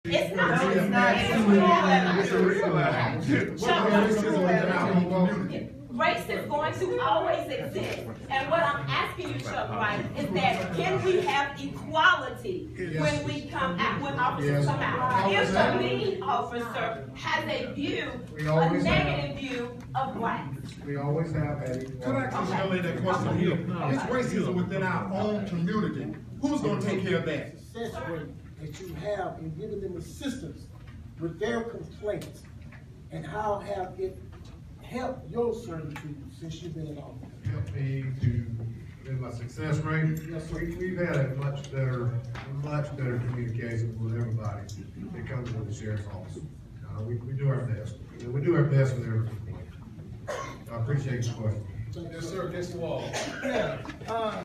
It's not. It's a real lie. Race is going to always exist. And what I'm asking you, Chuck Wright, is that can we have equality when we come out, when officers come out? If the lead officer has a view, a negative view of blacks. We always have a... Could I ask you that question here? It's racism within our own community. Who's going to take care of that? Success rate that you have in giving them assistance with their complaints, and how have it helped your servitude since you've been in office? Helped me to in my success rate. Yes, sir. We've had a much better communication with everybody that comes with the sheriff's office. We do our best. We do our best with every complaint. I appreciate the question. Yes, sir. Against the wall. Yeah.